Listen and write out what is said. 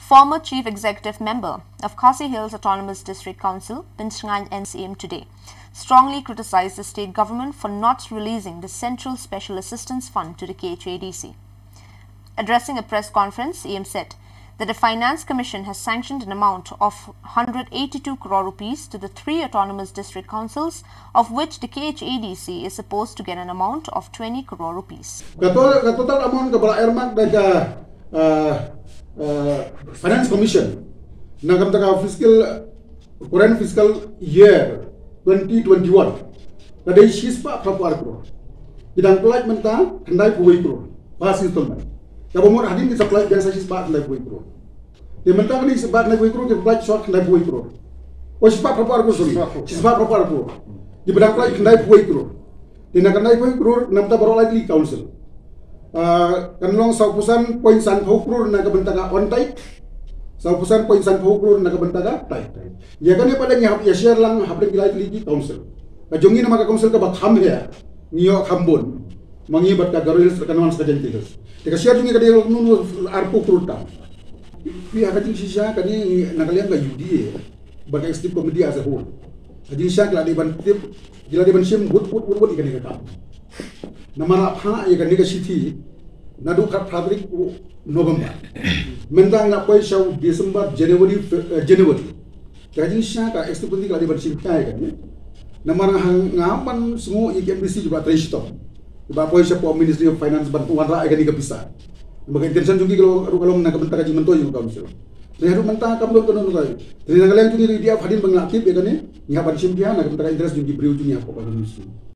Former Chief Executive Member of Khasi Hills Autonomous District Council, Pinchngany NCM today, strongly criticized the state government for not releasing the Central Special Assistance Fund to the KHADC. Addressing a press conference, EM said that the Finance Commission has sanctioned an amount of 182 crore rupees to the 3 autonomous district councils, of which the KHADC is supposed to get an amount of 20 crore rupees. Total amount kepada Ermak dan Finance Commission nagam taka current fiscal year 2021 kadai sispa prapuar crore bidang pelaj mentang kendai puai crore pas installment kabomor hadin di supply biasa sispa kendai puai crore di mentang ni sispa kendai puai crore di pelaj short kendai puai crore o sispa prapuar crore sorry sispa prapuar crore di bidang pelaj kendai puai crore di kendai puai crore namta baru lagi council kanlong saupusan poin san phukrur na kabentaga ontai saupusan poin san phukrur na kabentaga tai ya kan pada ngihap ya share lang hapre gilai ligi council kajongi na maka council ka bakham ya niyo khambon mangi bat ka garoil serkanwan sakajan tilos tika share jungi kadai nunu arpu kruta pi hakatin shisha kani nakalian ka UDA baka executive committee as a whole kadin sha kala di ban tip gila di ban shim but ikani ka namara pha ya kan city nadu kat February November mentang nak poi show December January kajin sha ka executive kala di ban shim kai kan namara ngapan semua IKMBC juga tresto ba poi sha po Ministry of Finance bantuan ra kan bisa bagai intention jungi kalau nak bentar kaji mentoi juga council saya mentang kam don kono kai jadi nagalang jungi dia hadin banglakip ya kan ni ngapa shim dia nak bentar interest jungi beriu jungi apa kalau